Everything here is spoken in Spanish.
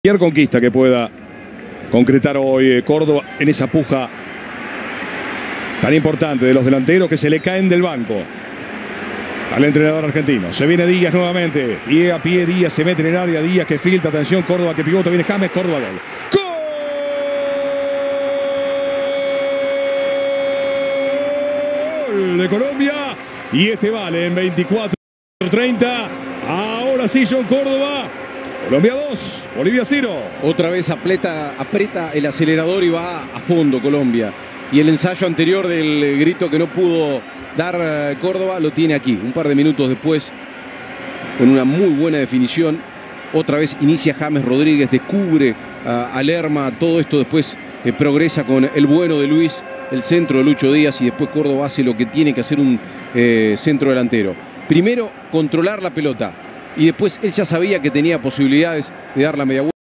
Cualquier conquista que pueda concretar hoy Córdoba en esa puja tan importante de los delanteros que se le caen del banco al entrenador argentino. Se viene Díaz nuevamente, pie a pie Díaz, se mete en el área, Díaz que filtra, atención, Córdoba que pivota, viene James, Córdoba gol. ¡Gol de Colombia! Y este vale en 24-30. Ahora sí, John Córdoba. Colombia 2, Bolivia 0. Otra vez aprieta el acelerador y va a fondo Colombia. Y el ensayo anterior del grito que no pudo dar Córdoba lo tiene aquí. Un par de minutos después, con una muy buena definición. Otra vez inicia James Rodríguez, descubre a Lerma. Todo esto después progresa con el bueno de Luis, el centro de Lucho Díaz. Y después Córdoba hace lo que tiene que hacer un centro delantero. Primero, controlar la pelota. Y después él ya sabía que tenía posibilidades de dar la media vuelta.